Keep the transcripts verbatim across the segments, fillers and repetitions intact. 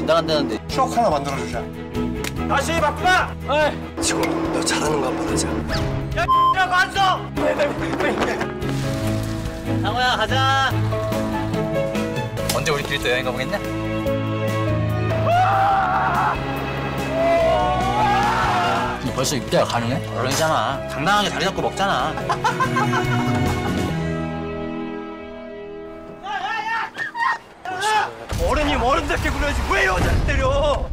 안 나간다는데. 추억 하나 만들어주자. 다시 바꾸라! 에이. 지금 너 잘하는 거 한번 하자. 야, 야, 완성! 상호야, 가자. 언제 우리끼리 또 여행 가보겠냐? 벌써 입대가 가능해? 어른이잖아. 당당하게 자리 잡고 먹잖아. 어른이 어른답게 굴어야지 왜 여자를 때려?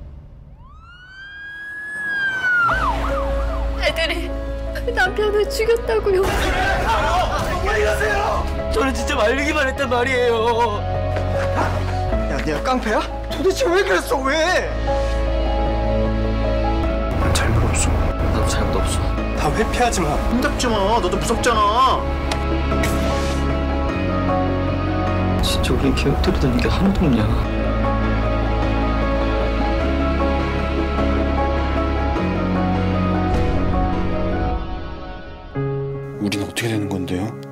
애들이 남편을 죽였다고요. 왜 이러세요? 저는 진짜 말리기만 했단 말이에요. 야, 네가 깡패야? 도대체 왜 그랬어? 왜? 난 잘못 없어. 나도 잘못 없어. 다 회피하지 마. 힘답지 마. 너도 무섭잖아. 진짜 우린 계획대로 게 하나도 없냐. 우린 어떻게 되는 건데요?